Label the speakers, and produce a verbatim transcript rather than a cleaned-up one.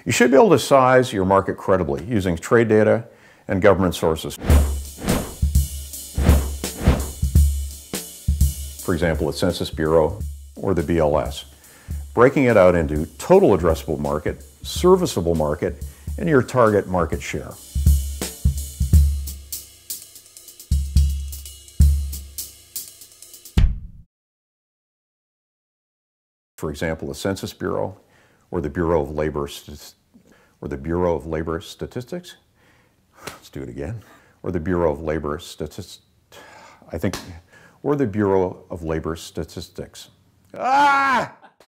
Speaker 1: You should be able to size your market credibly using trade data and government sources. For example, the Census Bureau or the B L S, breaking it out into total addressable market, serviceable market, and your target market share. For example, the Census Bureau or the Bureau of Labor or the Bureau of Labor Statistics. Let's do it again. Or the Bureau of Labor Statistics. I think, or the Bureau of Labor Statistics. Ah!